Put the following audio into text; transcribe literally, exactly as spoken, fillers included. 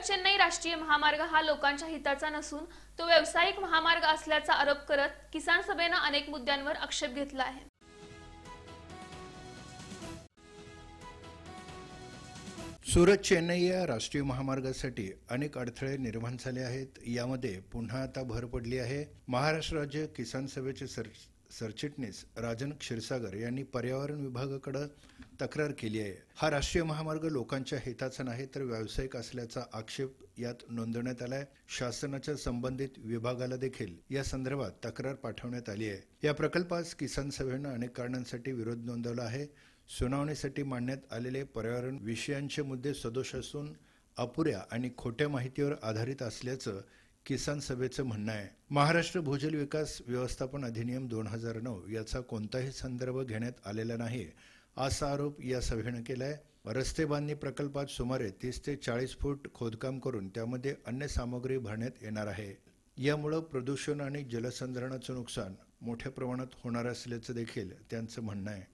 सुरत चेन्नई राष्ट्रीय महामार्ग हा लोकांच्या हिताचा नसून तो व्यावसायिक महामार्ग असल्याचा आरोप करत किसान सभेने अनेक मुद्द्यांवर आक्षेप घेतला आहे। सुरत चेन्नई या राष्ट्रीय महामार्गासाठी अनेक अडथळे निर्माण झाले आहेत। यामध्ये पुन्हा आता भर पडली आहे। महाराष्ट्र राज्य किसान सभेचे सर सरचिटणीस राजन क्षीरसागर यांनी पर्यावरण विभागाकडे तक्रार केली आहे। हा राष्ट्रीय महामार्ग लोकांच्या हिताचा नाही तर व्यावसायिक असल्याचा आक्षेप यात नोंदवण्यात आलाय। शासनाच्या संबंधित विभागाला देखील या संदर्भात तक्रार पाठवण्यात आली आहे। या प्रकल्पास किसान सभेने अनेक कारणांसाठी विरोध नोंदवला आहे। सुनावणीसाठी मांडण्यात आलेले पर्यावरण विषयांचे मुद्दे सदोष असून अपुऱ्या आणि खोट्या माहितीवर आधारित असल्याचं किसान सभेचं म्हणणं आहे। महाराष्ट्र भूजल विकास व्यवस्थापन अधिनियम दोन हजार नऊ याचा कोणताही संदर्भ घेण्यात आलेला नाही असा आरोप या सभेने केलाय। रस्ते बांधणी प्रकल्पात सुमारे तीस ते चाळीस फूट खोदकाम करून त्यामध्ये अन्य सामग्री भरण्यात येणार आहे। यामुळे प्रदूषण आणि जलसंधारणाचं नुकसान मोठ्या प्रमाणात होणार असल्याचं देखील त्यांचं म्हणणं आहे।